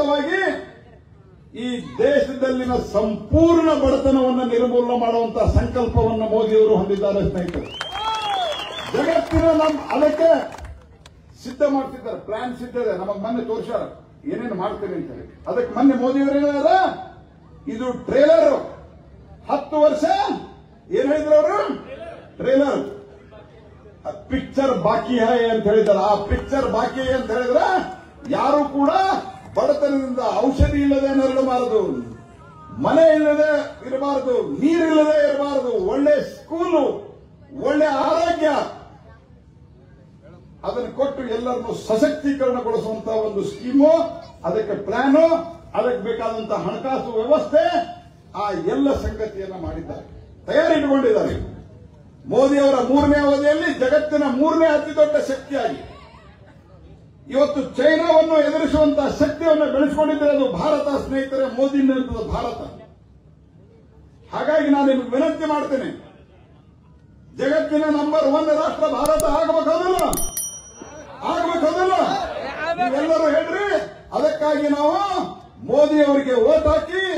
ಮೂಲಕವಾಗಿ ಈ ದೇಶದಲ್ಲಿನ ಸಂಪೂರ್ಣ ಬಡತನವನ್ನು ನಿರ್ಮೂಲನೆ ಮಾಡುವಂತಹ ಸಂಕಲ್ಪವನ್ನು ಮೋದಿಯವರು ಹೊಂದಿದ್ದಾರೆ ಸ್ನೇಹಿತರೆ. ಜಗತ್ತಿನ ಅದಕ್ಕೆ ಸಿದ್ಧ ಮಾಡ್ತಿದ್ದಾರೆ, ಪ್ಲಾನ್ ಸಿದ್ಧ ಇದೆ. ನಮಗೆ ಮೊನ್ನೆ ತೋರಿಸ್ಯಾರ ಏನೇನು ಮಾಡ್ತೀನಿ ಅಂತ ಹೇಳಿ. ಅದಕ್ಕೆ ಮೊನ್ನೆ ಮೋದಿಯವರು ಏನಾರ ಇದು ಟ್ರೇಲರ್ 10 ವರ್ಷ ಏನ್ ಹೇಳಿದ್ರು ಅವರು, ಟ್ರೇಲರ್ ಪಿಕ್ಚರ್ ಬಾಕಿ ಹೈ ಅಂತ ಹೇಳಿದಾರೆ. ಆ ಪಿಕ್ಚರ್ ಬಾಕಿ ಅಂತ ಹೇಳಿದ್ರೆ ಯಾರು ಕೂಡ ಬಡತನದಿಂದ ಔಷಧಿ ಇಲ್ಲದೆ ನರಳಬಾರದು, ಮನೆ ಇಲ್ಲದೆ ಇರಬಾರದು, ನೀರಿಲ್ಲದೆ ಇರಬಾರದು, ಒಳ್ಳೆ ಸ್ಕೂಲು, ಒಳ್ಳೆ ಆರೋಗ್ಯ ಅದನ್ನು ಕೊಟ್ಟು ಎಲ್ಲರನ್ನು ಸಶಕ್ತೀಕರಣಗೊಳಿಸುವಂತಹ ಒಂದು ಸ್ಕೀಮು, ಅದಕ್ಕೆ ಪ್ಲಾನು, ಅದಕ್ಕೆ ಬೇಕಾದಂತಹ ಹಣಕಾಸು ವ್ಯವಸ್ಥೆ, ಆ ಎಲ್ಲ ಸಂಗತಿಯನ್ನ ಮಾಡಿದ್ದಾರೆ, ತಯಾರಿಟ್ಟುಕೊಂಡಿದ್ದಾರೆ. ಮೋದಿ ಅವರ 3ನೇ ಅವಧಿಯಲ್ಲಿ ಜಗತ್ತಿನ 3ನೇ ಅತಿ ದೊಡ್ಡ ಶಕ್ತಿಯಾಗಿ ಇವತ್ತು ಚೈನಾವನ್ನು ಎದುರಿಸುವಂತಹ ಶಕ್ತಿಯನ್ನು ಬೆಳೆಸಿಕೊಂಡಿದ್ದರೆ ಅದು ಭಾರತ ಸ್ನೇಹಿತರೆ, ಮೋದಿ ನೇತೃತ್ವದ ಭಾರತ. ಹಾಗಾಗಿ ನಾನು ನಿಮಗೆ ವಿನಂತಿ ಮಾಡ್ತೇನೆ, ಜಗತ್ತಿನ ನಂಬರ್ 1 ರಾಷ್ಟ್ರ ಭಾರತ ಆಗಬೇಕಾದಲ್ಲ, ನೀವೆಲ್ಲರೂ ಹೇಳ್ರಿ. ಅದಕ್ಕಾಗಿ ನಾವು ಮೋದಿ ಅವರಿಗೆ ವೋಟ್ ಹಾಕಿ